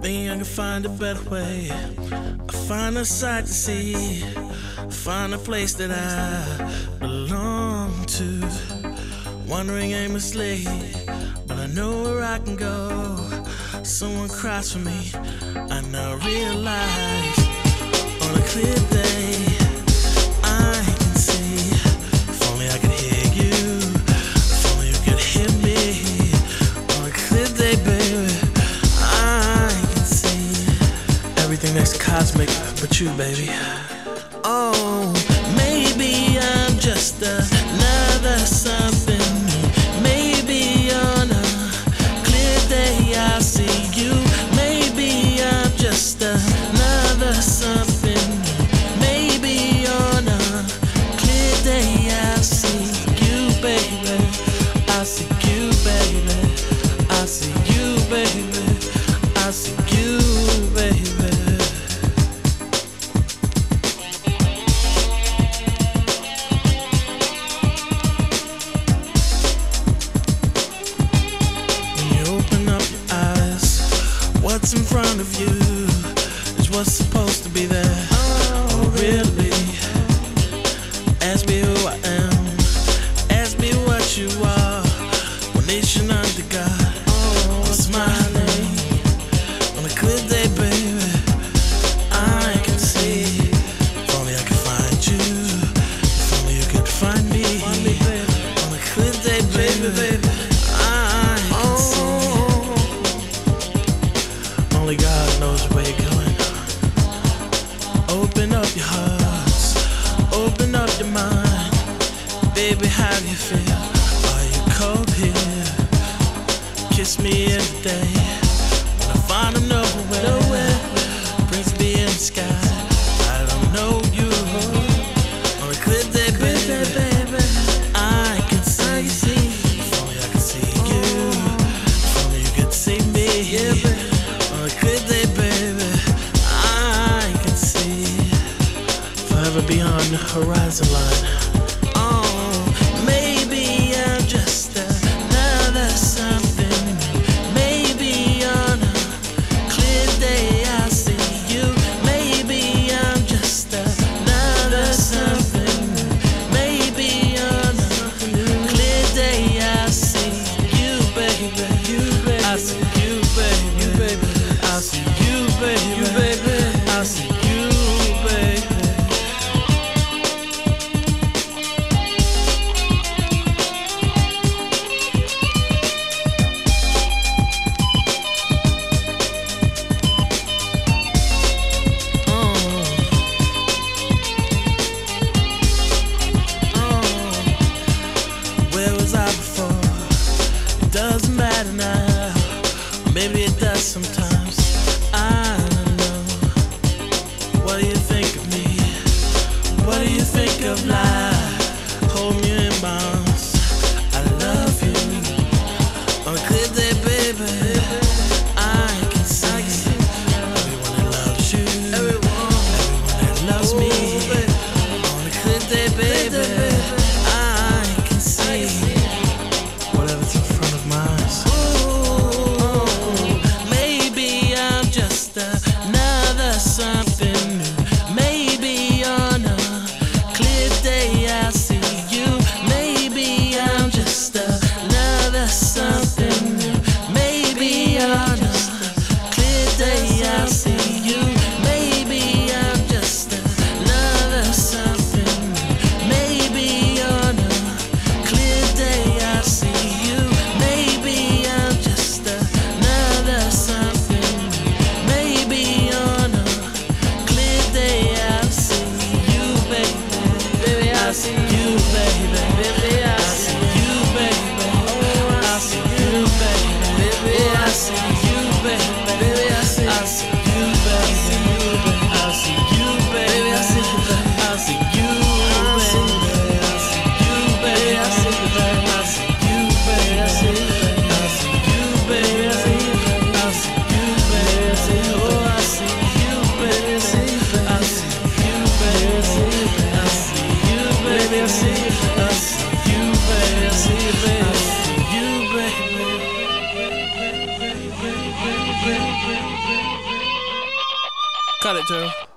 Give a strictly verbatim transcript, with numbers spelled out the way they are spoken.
Think I can find a better way. I find a sight to see. I find a place that I belong to. Wandering aimlessly, but I know where I can go. Someone cries for me. I now realize on a clear day I can see. If only I could hear you. If only you could hear me. On a clear day, baby, I can see everything that's cosmic but you, baby. Oh, maybe I'm just another something. Maybe on a clear day I'll see you. Maybe I'm just another something. Maybe on a clear day I'll see you, baby. I'll see you, baby. I'll see you, baby. I'll see you, baby. What's in front of you is what's supposed to be there. Oh, really? Ask me who I am. Ask me what you are. One nation under God. Oh, I'm smiling on a clear day, baby. I can see. If only I could find you. If only you could find me. On a clear day, baby, baby. Only God knows where you're going. Open up your hearts, open up your mind. Baby, how do you feel? Are you cold here? Kiss me every day. When I find a nowhere, nowhere brings me in the sky. I don't know you. On a clear day, baby, I can see. If only I could see you. If only you could see me. Yeah, baby. On a clear day, baby, I can see forever beyond the horizon line. Oh, maybe I'm just another something. Maybe on a clear day I'll see you. Maybe I'm just another something. Maybe on a clear day I'll see you, baby. I'll see you, baby. I'll see you, baby. You, baby. I'll see you, baby. Oh. Oh. Where was I before? It doesn't matter now. Maybe it does sometimes. I don't know. What do you think of me? What do you think of life? Hold me in my arms. I love you. On a clear day, baby, I can see everyone that loves you, everyone that loves me. On a clear day, baby, I can see whatever's in front of my eyes. Something new. Maybe on a clear day I'll see you. Maybe I'm just another something. Cut it, Terrell.